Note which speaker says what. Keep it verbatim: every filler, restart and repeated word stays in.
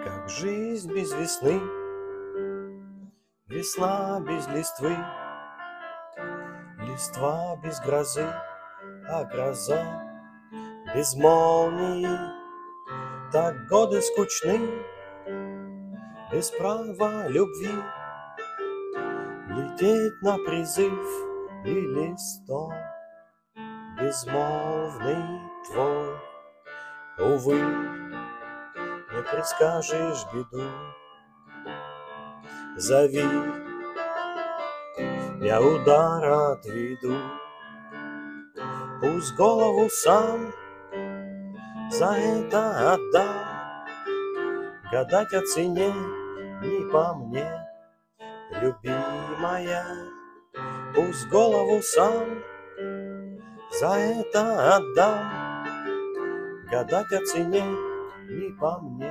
Speaker 1: Как жизнь без весны, весна без листвы, листва без грозы, а гроза без молнии. Так годы скучны, без права любви, лететь на призыв и листом безмолвный твой. Увы, не предскажешь беду, зови, я удар отведу. Пусть голову сам за это отдам, гадать о цене не по мне, любимая. Пусть голову сам за это отдам, гадать о цене не по мне.